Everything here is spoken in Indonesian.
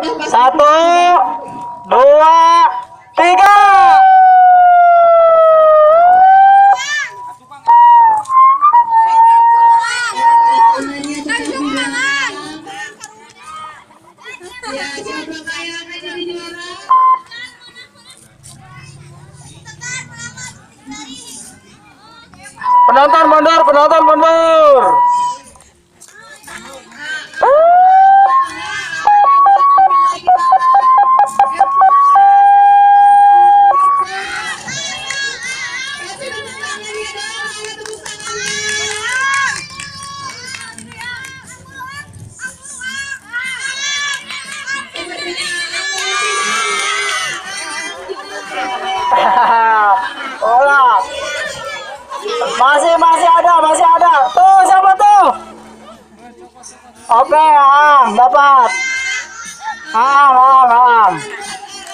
Satu, dua, tiga. Penonton mundur, penonton mundur. Olah. Masih ada. Tuh, siapa tuh? Oke, dapat.